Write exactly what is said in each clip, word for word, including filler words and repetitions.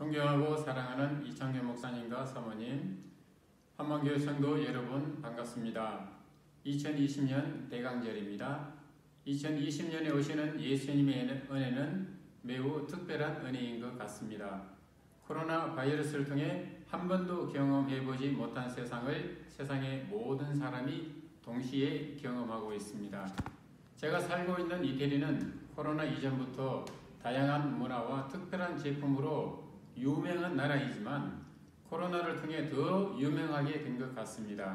존경하고 사랑하는 이창규 목사님과 사모님, 한만교회 성도 여러분 반갑습니다. 이천이십 년 대강절입니다. 이천이십 년에 오시는 예수님의 은혜는 매우 특별한 은혜인 것 같습니다. 코로나 바이러스를 통해 한 번도 경험해보지 못한 세상을 세상의 모든 사람이 동시에 경험하고 있습니다. 제가 살고 있는 이태리는 코로나 이전부터 다양한 문화와 특별한 제품으로 유명한 나라이지만 코로나를 통해 더 유명하게 된 것 같습니다.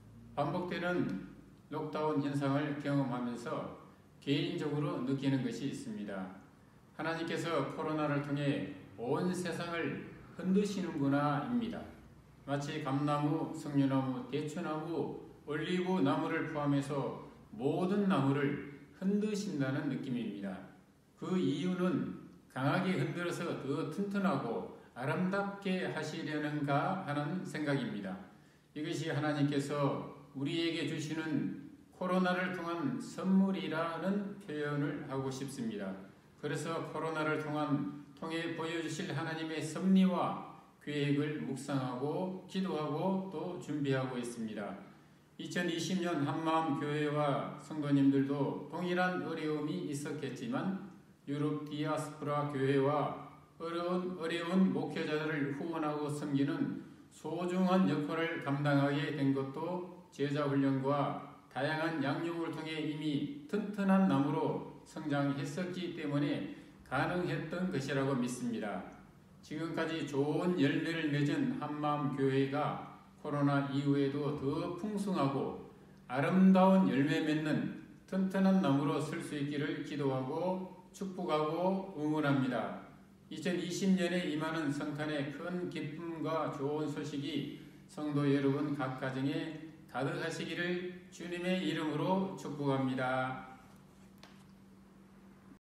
반복되는 록다운 현상을 경험하면서 개인적으로 느끼는 것이 있습니다. 하나님께서 코로나를 통해 온 세상을 흔드시는구나 입니다. 마치 감나무, 석류나무, 대추나무, 올리브 나무를 포함해서 모든 나무를 흔드신다는 느낌입니다. 그 이유는 강하게 흔들어서 더 튼튼하고 아름답게 하시려는가 하는 생각입니다. 이것이 하나님께서 우리에게 주시는 코로나를 통한 선물이라는 표현을 하고 싶습니다. 그래서 코로나를 통한 통해 보여주실 하나님의 섭리와 계획을 묵상하고 기도하고 또 준비하고 있습니다. 이천이십 년 한마음 교회와 성도님들도 동일한 어려움이 있었겠지만 유럽 디아스포라 교회와 어려운, 어려운 목회자들을 후원하고 섬기는 소중한 역할을 감당하게 된 것도 제자훈련과 다양한 양육을 통해 이미 튼튼한 나무로 성장했었기 때문에 가능했던 것이라고 믿습니다. 지금까지 좋은 열매를 맺은 한마음 교회가 코로나 이후에도 더 풍성하고 아름다운 열매 맺는 튼튼한 나무로 설 수 있기를 기도하고 축복하고 응원합니다. 이천이십 년에 임하는 성탄의 큰 기쁨과 좋은 소식이 성도 여러분 각 가정에 가득하시기를 주님의 이름으로 축복합니다.